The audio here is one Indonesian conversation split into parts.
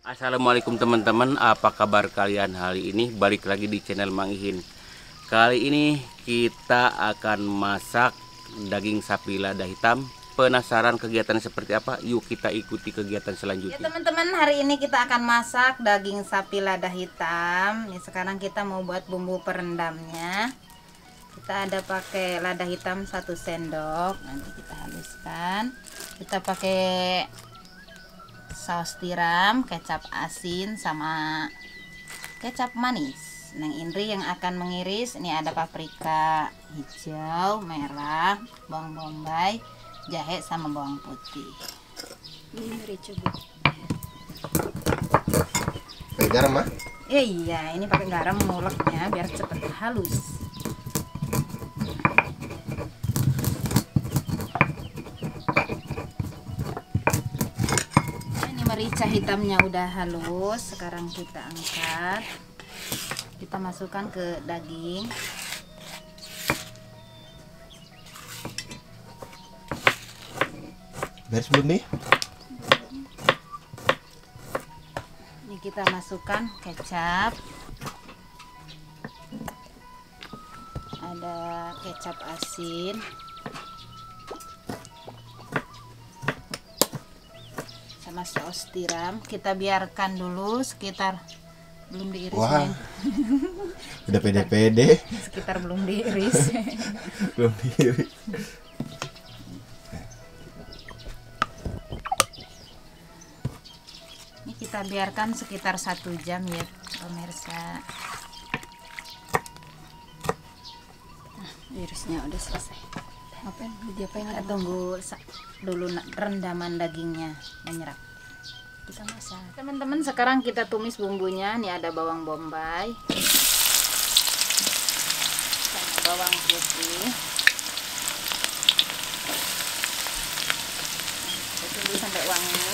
Assalamualaikum teman-teman, apa kabar kalian hari ini? Balik lagi di channel Mang Ihin. Kali ini kita akan masak daging sapi lada hitam. Penasaran kegiatannya seperti apa? Yuk kita ikuti kegiatan Ya selanjutnya. teman-teman, hari ini kita akan masak daging sapi lada hitam. Ini sekarang kita mau buat bumbu perendamnya. Kita ada pakai lada hitam 1 sendok. Nanti kita haluskan. Kita pakai saus tiram, kecap asin, sama kecap manis. Neng Indri yang akan mengiris. Ini ada paprika hijau, merah, bawang bombay, jahe, sama bawang putih. Ini merica, Bu. Pakai garam mah? Iya, ini pakai garam nguleknya biar cepet halus. Ini merica hitamnya udah halus. Sekarang kita angkat. Kita masukkan ke daging. Beres belum nih? Ini kita masukkan kecap. Ada kecap asin. Sama saus tiram. Kita biarkan dulu sekitar, belum diiris. Wah. Neng. Udah pede-pede. Sekitar belum diiris. Belum diiris. Ini kita biarkan sekitar 1 jam ya pemirsa. Nah, irisnya udah selesai. Ngapain? Kita tunggu dulu rendaman dagingnya menyerap. Kita masak. Teman-teman, sekarang kita tumis bumbunya. Ini ada bawang bombay sama bawang putih. Kita tunggu sampai wangi.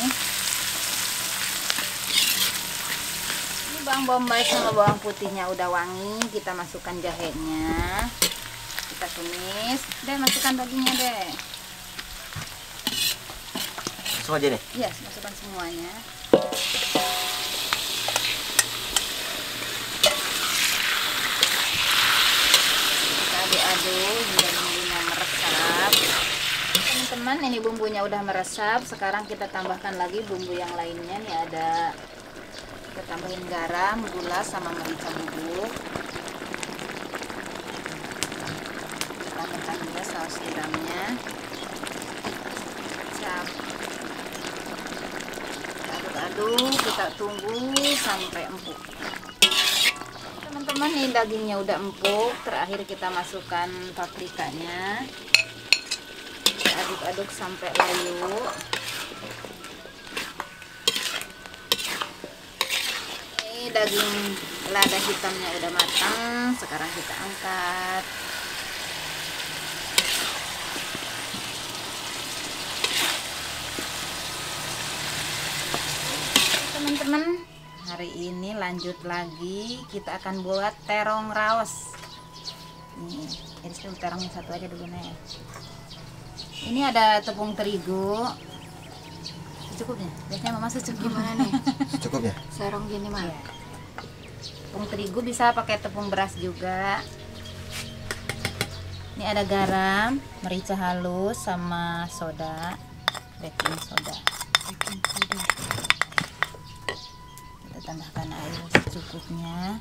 Ini bawang bombay sama bawang putihnya udah wangi. Kita masukkan jahenya. Kita tumis. Deh, masukkan dagingnya deh. Langsung aja nih. Iya, masukkan semuanya. Kita aduk-aduk hingga bumbunya meresap. Teman-teman, ini bumbunya udah meresap. Sekarang kita tambahkan lagi bumbu yang lainnya. Nih ada, kita tambahin garam, gula, sama merica bubuk. Kita tambahkan juga saus tiramnya. Kecap. Aduk-aduk, kita tunggu sampai empuk. Teman-teman, ini dagingnya udah empuk. Terakhir kita masukkan paprikanya. Kita aduk-aduk sampai layu. Ini daging lada hitamnya udah matang. Sekarang kita angkat. Teman-teman, hari ini lanjut lagi, kita akan buat terong raos. Nih, iris dulu terongnya satu aja dulu nih. Ini ada tepung terigu. Secukupnya, biasanya mama secukupnya. Gimana nih? Secukupnya. Serong gini mah. Iya. Tepung terigu bisa pakai tepung beras juga. Ini ada garam, merica halus, sama soda, baking soda. Tambahkan air secukupnya.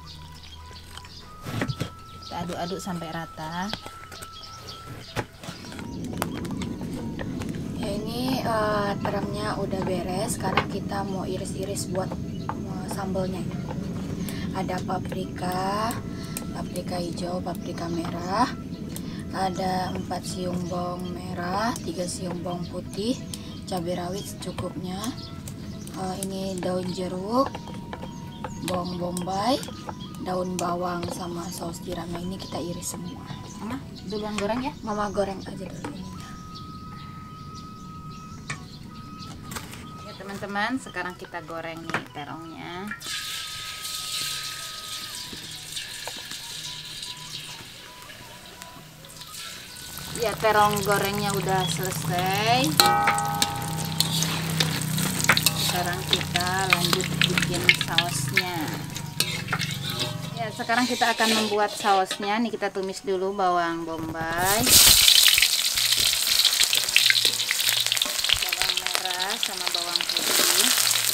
Kita aduk-aduk sampai rata. Ya, ini terangnya udah beres. Sekarang kita mau iris-iris buat sambalnya. Ada paprika hijau, paprika merah, ada 4 siung bawang merah, 3 siung bawang putih, cabai rawit secukupnya. Ini daun jeruk, bawang bombay, daun bawang, sama saus tiram. Ini kita iris semua. Mama, duluan goreng ya? Mama goreng aja dulu ini. Ya teman-teman, sekarang kita goreng nih terongnya. Ya, terong gorengnya udah selesai. Kita Sekarang kita lanjut bikin sausnya. Ya, sekarang kita akan membuat sausnya. Nih kita tumis dulu bawang bombay, bawang merah sama bawang putih.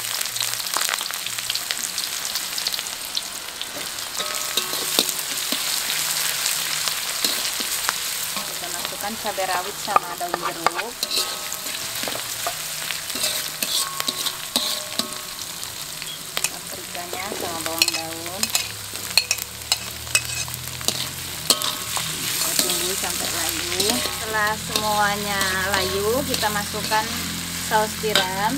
Kita masukkan cabai rawit sama daun jeruk. Paprikanya sama bawang daun. Tunggu sampai layu. Setelah semuanya layu, kita masukkan saus tiram.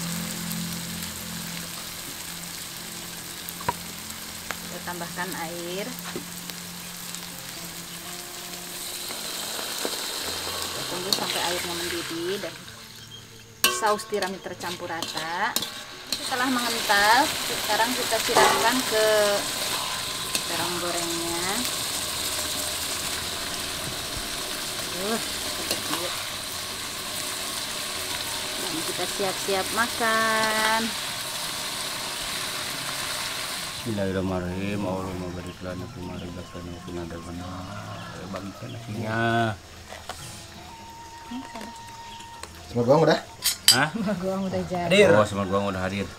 Kita tambahkan air. Kita tunggu sampai airnya mendidih dan saus tiram tercampur rata. Setelah mengental, sekarang kita siramkan ke terong gorengnya. Dan kita siap-siap makan. Bismillahirrahmanirrahim. Allahumma barik lana fi ma razaqtana wa qina adzabannar. Bagikan nasinya. Semua bawang udah? Hah? Gua udah jadi. Hadir. Oh, semua gua udah hadir.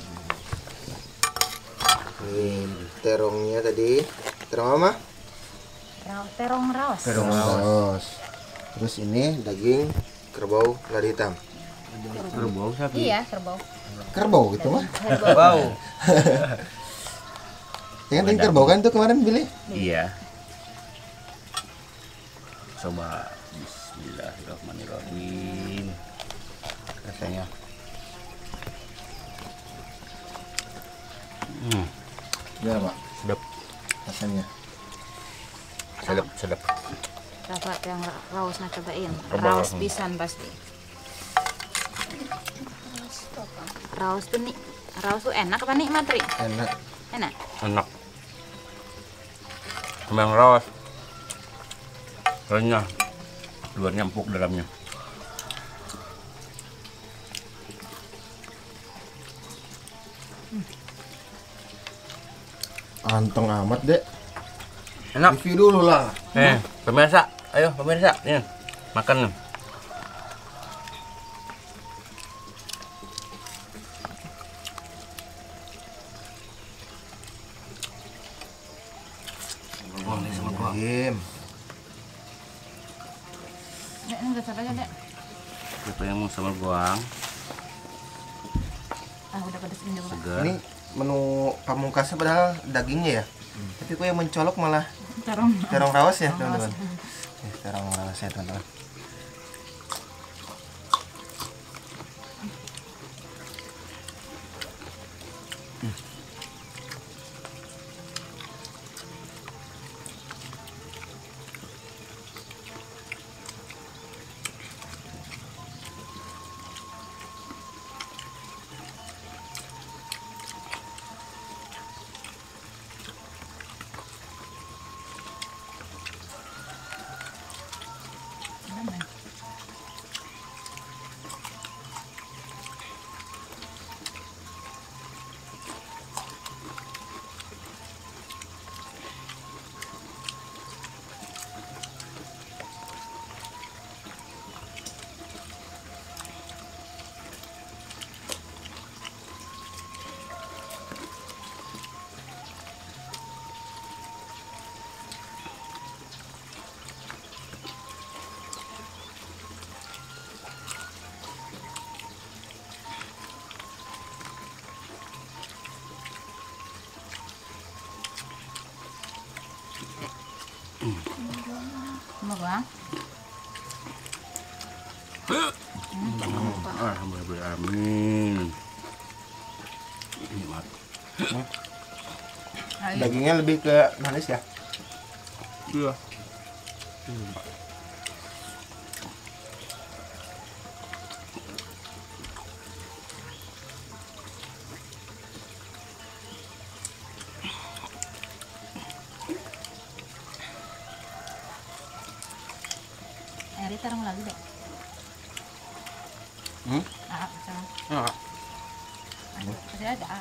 Ini terongnya tadi. Terong apa? Terong raos. Terong raos. Terus ini daging kerbau lada hitam. Kerbau sapi. Iya, kerbau. Kerbau gitu mah. Wow. Ya kan kerbau kan tuh kemarin Billy? Iya. Coba bismillahirrahmanirrahim. Rasanya. Ya, Pak. Sedap. Rasanya. Sedap. Dapat yang rausnya cobain. Coba. Raus pisan pasti. Raus tuh nih. Raus tuh enak apa nikmat, Ri? Enak. Enak. Enak. Memang rawas. Renyah. Luarnya empuk dalamnya. Anteng amat, Dek. Enak. Review dulu lah. Pemirsa, ayo pemirsa, nih makan nih. Im. Dek, ini udah aja, Dek. Kita yang mau sambal goang, Ah, udah pedes ini juga. segar. Ini menu pamungkasnya padahal dagingnya ya. Tapi kok yang mencolok malah Terong. terong rawas ya, teman-teman. Terong rawas ya, teman-teman. Mau gua? Alhamdulillah, amin. Nikmat. Dagingnya lebih ke manis ya. Iya. Eri terong lagi, Dek. Hmm? Ah, terong. Nah, Masih ada.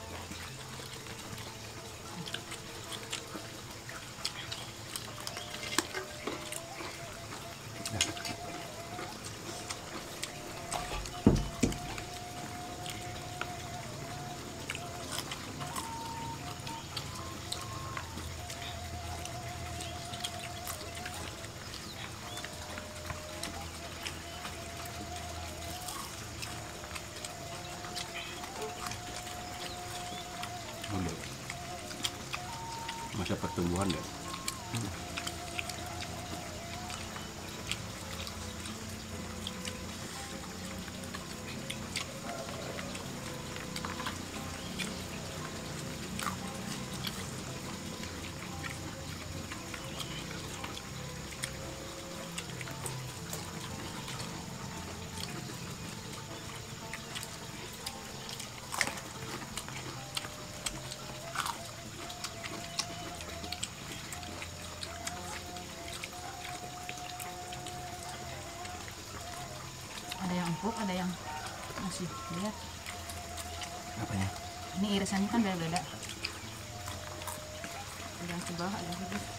Masa pertumbuhan deh. Ada yang empuk, ada yang masih. Lihat. Apanya? Ini irisannya kan beda-beda. Ada yang sebelah, ada yang sebelah.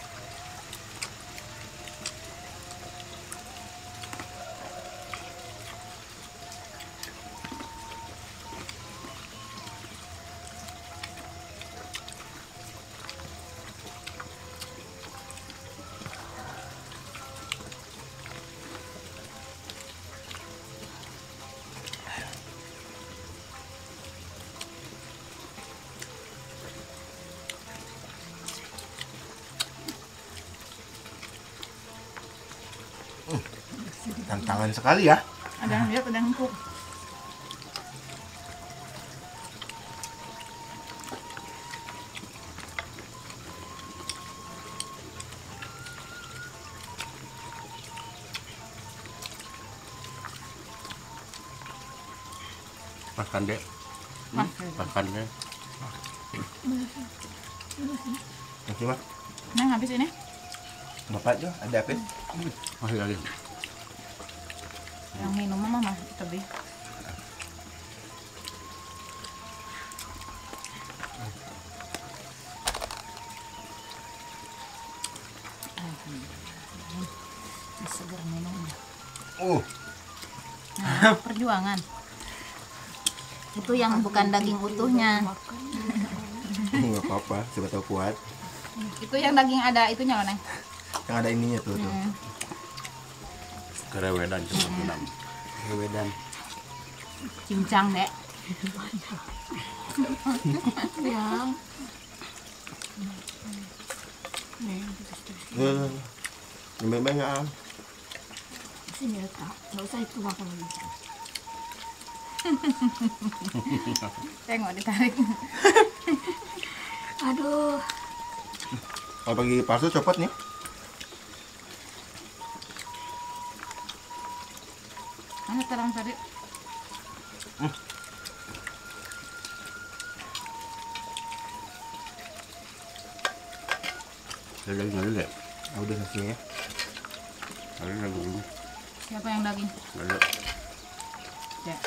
Tantangan sekali ya. Ada yang lihat, ada yang empuk. Makan deh. Makan deh. Masih mah. Neng habis ini. Bapak tuh ada apa? Masih lagi. Yang minum mama lebih. Segar minumnya. Nah, perjuangan. Itu yang bukan daging utuhnya. Enggak apa-apa, siapa tahu kuat. Itu yang daging ada itunya loh, Neng. Yang ada ininya tuh. Kerewedan cuma benam. Kerewedan. Cincang, Dek. Yang Banyak. sini letak, nggak usah itu makan lagi. Tengok ditarik. Aduh, Kalau pagi palsu copot nih. Mana terang tadi? Daging dulu deh. Ah, udah nasinya ya. Ada daging. Siapa yang daging? Ada. Dek.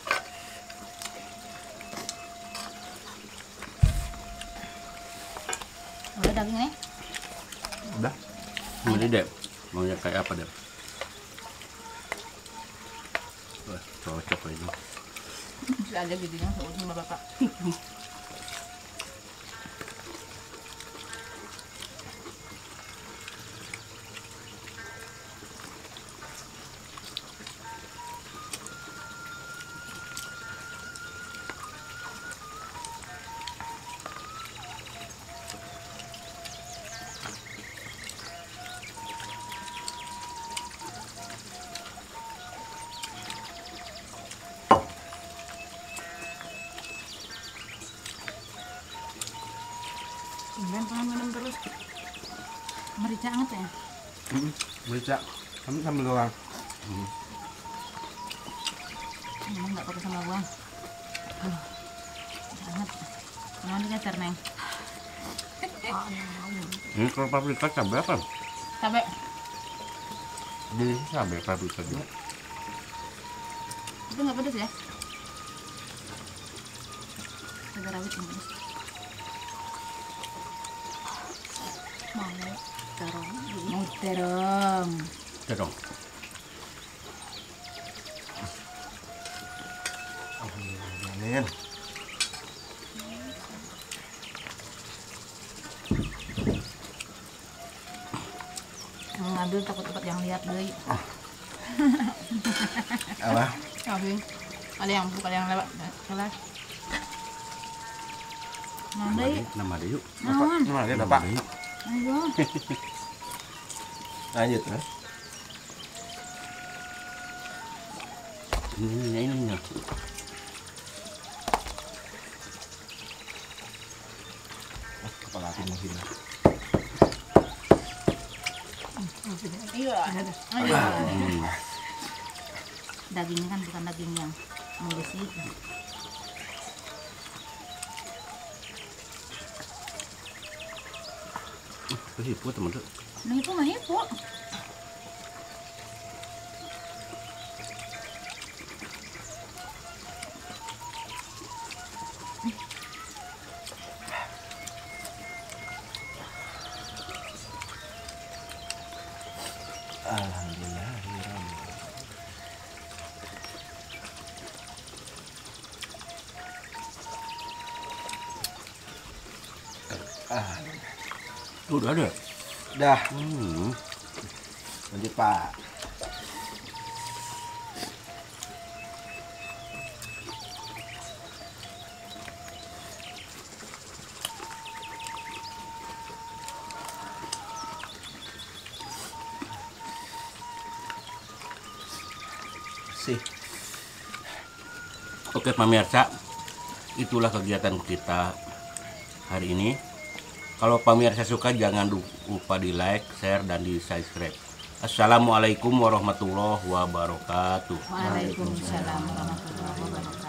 Udah daging nih? Udah. Ini deh. Maunya kayak apa deh? Wah, cocok ini. Sudah ada giginya sama bapak. Kemudian pengen minum terus. Merica anget ya? Merica. Kami sambil doang. Minum nggak pakai sama buang. Anget. Mau dikecer, Neng? Ini kalau paprika cabai apa? Cabai. Jadi cabai paprika juga. Itu nggak pedes ya? cabai rawit yang pedas. Mau terong. Terong. Alhamdulillah. Mau ngambil takut yang lihat deh. Apa? Tapi ada yang bukan yang lewat kelas. Nama dia yuk. Bapak, gimana dia Bapak? Ayo. Lanjut ya. Ini. Kepala api mungkin. Iya. Dagingnya kan bukan daging yang mulus itu. Hipo teman tuh. Nah itu mah hipo. Alhamdulillah. Udah ada. Dah, Hmm. lanjut Pak. Sih. Oke pemirsa, itulah kegiatan kita hari ini. Kalau pemirsa suka jangan lupa di like, share, dan di subscribe. Assalamualaikum warahmatullahi wabarakatuh. Waalaikumsalam warahmatullahi wabarakatuh.